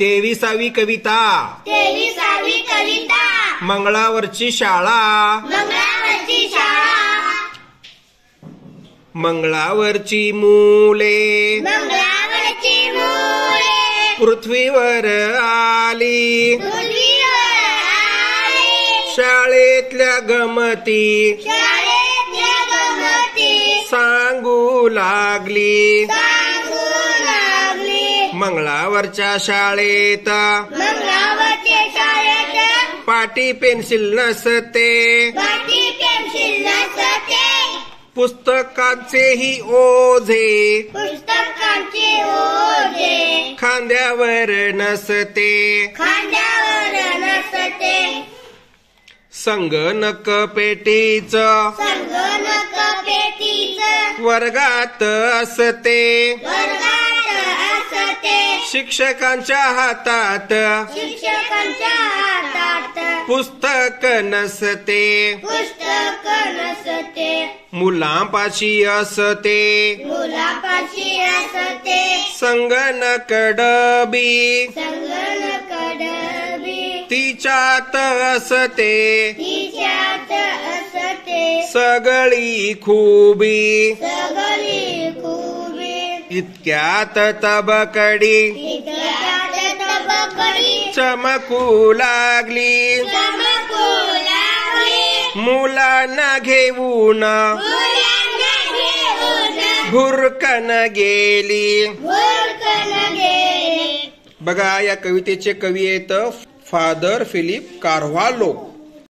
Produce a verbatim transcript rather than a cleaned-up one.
तेविसावी कविता तेविसावी कविता मंगळावरची शाळा मंगळावरची शाळा मंगळावरची मुले मंगळावरची मुले पृथ्वीवर आली पृथ्वीवर आली शाळेतल्या गमती शाळेतल्या गमती सांगू लागली सांगू लागली मंगळावरच्या शाळेत मंगळावरच्या शाळेत पाटी पेन्सिल नसते पाटी पेन्सिल नसते पुस्तकांचेही ओझे पुस्तकांचे ओझे खांद्यावर नसते खांद्यावर नसते संगणक पेटीच संगणक पेटीच वर्गात असते वर्गात असते शिक्षकांच्या हातात शिक्षकांच्या हातात पुस्तक नसते पुस्तक नसते मुलांपाशी असते मुलापाशी असते संगणक डबी संगणक डबी तिच्यात असते तिच्यात असते सगळी खूबी सगळी खूबी इतक्यात तबकडी इतक्यात तबकडी चमकू लागली चमकू लागली मुलांना घेऊन मुलांना घेऊन भुरकन गेली. भुरकन गेली. बघा या कवितेचे कवी आहेत फादर फिलिप कार्व्हालो.